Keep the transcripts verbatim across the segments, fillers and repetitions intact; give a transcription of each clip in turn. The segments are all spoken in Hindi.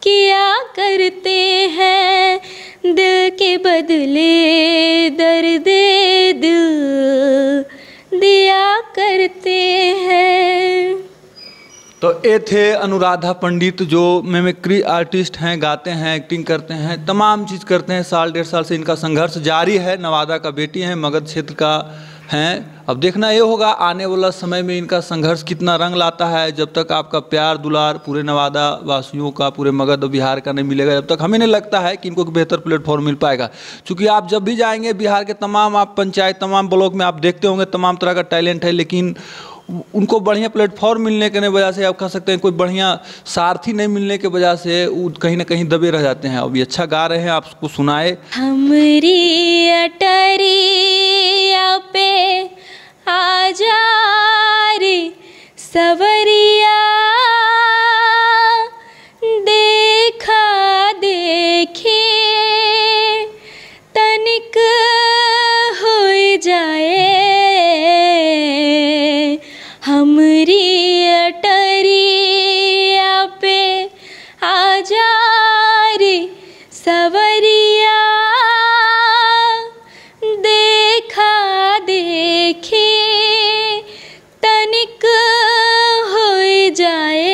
किया करते हैं, दिल के बदले दर्द दिल दिया करते हैं। तो ये थे अनुराधा पंडित, जो मिमिक्री आर्टिस्ट हैं, गाते हैं, एक्टिंग करते हैं, तमाम चीज़ करते हैं। साल डेढ़ साल से इनका संघर्ष जारी है। नवादा का बेटी हैं, मगध क्षेत्र का हैं। अब देखना ये होगा आने वाला समय में इनका संघर्ष कितना रंग लाता है। जब तक आपका प्यार दुलार पूरे नवादा वासियों का, पूरे मगध बिहार का नहीं मिलेगा, जब तक हमें नहीं लगता है कि इनको बेहतर प्लेटफॉर्म मिल पाएगा। क्योंकि आप जब भी जाएंगे बिहार के तमाम आप पंचायत, तमाम ब्लॉक में आप देखते होंगे तमाम तरह का टैलेंट है, लेकिन उनको बढ़िया प्लेटफॉर्म मिलने के वजह से, आप कह सकते हैं कोई बढ़िया सारथी नहीं मिलने के वजह से वो कहीं ना कहीं दबे रह जाते हैं। अब ये अच्छा गा रहे हैं, आप उसको सुनाए। हमरी अटरिया पे आजा रे सवरिया, देखा देखी तनिक हो जाए, हमरी अटरिया पे आजा रे सवरिया, देखा देखी तनिक हो जाए।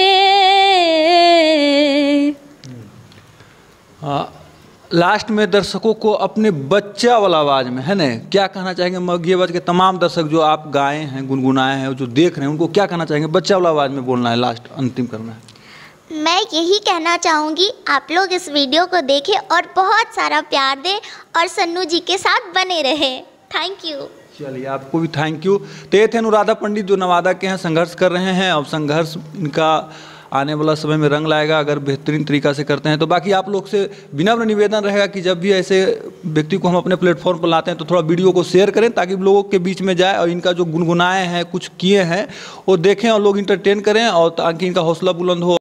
लास्ट में दर्शकों को अपने बच्चा वाला आवाज़ में, है ना, क्या कहना चाहेंगे मघी आवाज़ के तमाम दर्शक जो आप गाए हैं, गुनगुनाए हैं, जो देख रहे हैं, उनको क्या कहना चाहेंगे? बच्चा वाला आवाज़ में बोलना है, लास्ट अंतिम करना है। मैं यही कहना चाहूँगी, आप लोग इस वीडियो को देखें और बहुत सारा प्यार दें और सन्नू जी के साथ बने रहें। Thank you. चलिए, आपको भी थैंक यू। तो ये थे अनुराधा पंडित, जो नवादा के हैं, संघर्ष कर रहे हैं। अब संघर्ष इनका आने वाला समय में रंग लाएगा अगर बेहतरीन तरीका से करते हैं तो। बाकी आप लोग से विनम्र निवेदन रहेगा कि जब भी ऐसे व्यक्ति को हम अपने प्लेटफॉर्म पर लाते हैं तो थोड़ा वीडियो को शेयर करें, ताकि लोगों के बीच में जाए और इनका जो गुनगुनाए हैं, कुछ किए हैं, वो देखें और लोग इंटरटेन करें, और ताकि इनका हौसला बुलंद हो।